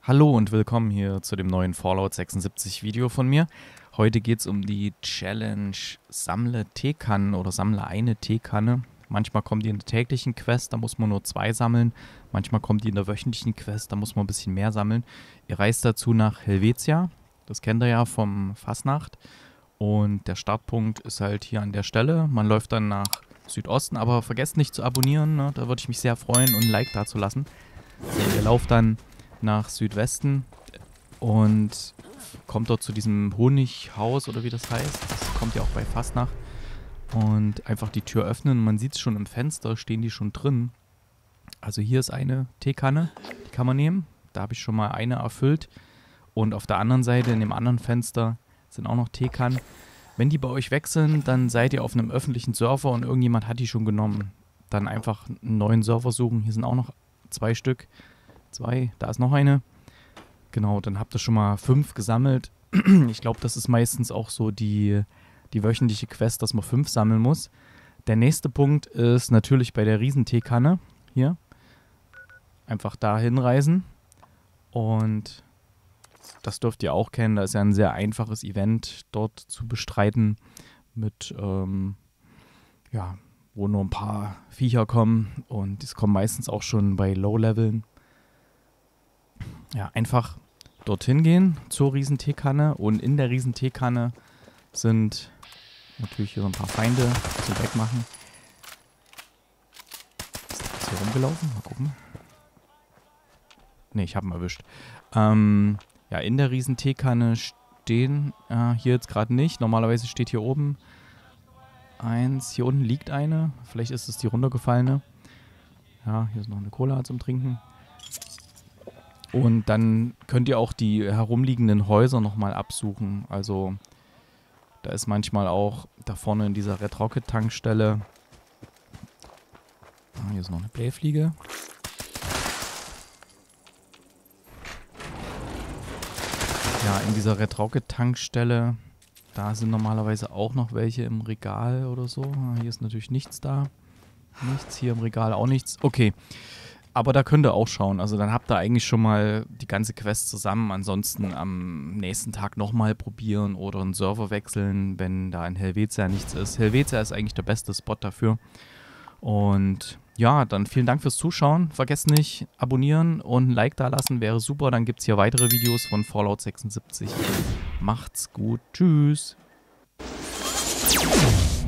Hallo und willkommen hier zu dem neuen Fallout 76 Video von mir. Heute geht es um die Challenge Sammle Teekannen oder Sammle eine Teekanne. Manchmal kommt die in der täglichen Quest, da muss man nur 2 sammeln. Manchmal kommt die in der wöchentlichen Quest, da muss man ein bisschen mehr sammeln. Ihr reist dazu nach Helvetia, das kennt ihr ja vom Fasnacht. Und der Startpunkt ist halt hier an der Stelle. Man läuft dann nach Südosten, aber vergesst nicht zu abonnieren, ne? Da würde ich mich sehr freuen und ein Like da zu lassen. So, ihr lauft dann nach Südwesten und kommt dort zu diesem Honighaus oder wie das heißt. Das kommt ja auch bei Fasnacht. Und einfach die Tür öffnen. Man sieht es schon im Fenster, stehen die schon drin. Also hier ist eine Teekanne, die kann man nehmen. Da habe ich schon mal eine erfüllt. Und auf der anderen Seite, in dem anderen Fenster, sind auch noch Teekannen. Wenn die bei euch weg sind, dann seid ihr auf einem öffentlichen Server und irgendjemand hat die schon genommen. Dann einfach einen neuen Server suchen. Hier sind auch noch 2 Stück. 2, da ist noch eine. Genau, dann habt ihr schon mal 5 gesammelt. Ich glaube, das ist meistens auch so die wöchentliche Quest, dass man 5 sammeln muss. Der nächste Punkt ist natürlich bei der Riesenteekanne. Hier. Einfach da hinreisen. Und das dürft ihr auch kennen. Da ist ja ein sehr einfaches Event dort zu bestreiten. Mit, ja, wo nur ein paar Viecher kommen. Und die kommen meistens auch schon bei Low-Leveln. Ja, einfach dorthin gehen zur Riesenteekanne. Und in der Riesenteekanne sind natürlich hier so ein paar Feinde zum Wegmachen. Ist hier rumgelaufen? Mal gucken. Ne, ich habe ihn erwischt. Ja, in der Riesenteekanne stehen, hier jetzt gerade nicht. Normalerweise steht hier oben 1. Hier unten liegt eine. Vielleicht ist es die runtergefallene. Ja, hier ist noch eine Cola zum Trinken. Und dann könnt ihr auch die herumliegenden Häuser nochmal absuchen. Also da ist manchmal auch da vorne in dieser Red Rocket Tankstelle. Hier ist noch eine Blähfliege. Ja, in dieser Red Rocket Tankstelle, da sind normalerweise auch noch welche im Regal oder so. Hier ist natürlich nichts da. Nichts, hier im Regal auch nichts. Okay. Aber da könnt ihr auch schauen. Also dann habt ihr eigentlich schon mal die ganze Quest zusammen. Ansonsten am nächsten Tag nochmal probieren oder einen Server wechseln, wenn da in Helvetia nichts ist. Helvetia ist eigentlich der beste Spot dafür. Und ja, dann vielen Dank fürs Zuschauen. Vergesst nicht, abonnieren und ein Like da lassen, wäre super. Dann gibt es hier weitere Videos von Fallout 76. Macht's gut. Tschüss.